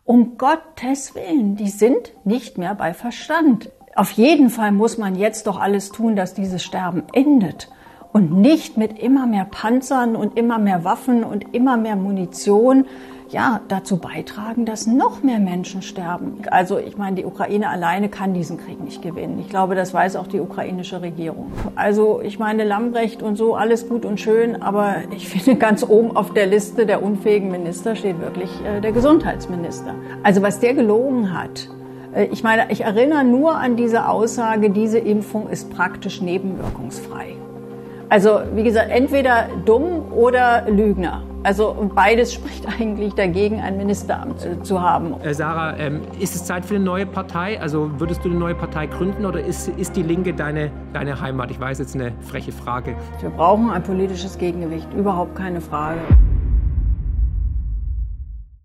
Um Gottes Willen, die sind nicht mehr bei Verstand. Auf jeden Fall muss man jetzt doch alles tun, dass dieses Sterben endet. Und nicht mit immer mehr Panzern und immer mehr Waffen und immer mehr Munition, ja, dazu beitragen, dass noch mehr Menschen sterben. Also ich meine, die Ukraine alleine kann diesen Krieg nicht gewinnen. Ich glaube, das weiß auch die ukrainische Regierung. Also ich meine, Lambrecht und so, alles gut und schön, aber ich finde, ganz oben auf der Liste der unfähigen Minister steht wirklich der Gesundheitsminister. Also was der gelogen hat. Ich meine, ich erinnere nur an diese Aussage, diese Impfung ist praktisch nebenwirkungsfrei. Also wie gesagt, entweder dumm oder Lügner. Also und beides spricht eigentlich dagegen, ein Ministeramt zu haben. Sarah, ist es Zeit für eine neue Partei? Also würdest du eine neue Partei gründen oder ist die Linke deine Heimat? Ich weiß, jetzt eine freche Frage. Wir brauchen ein politisches Gegengewicht, überhaupt keine Frage.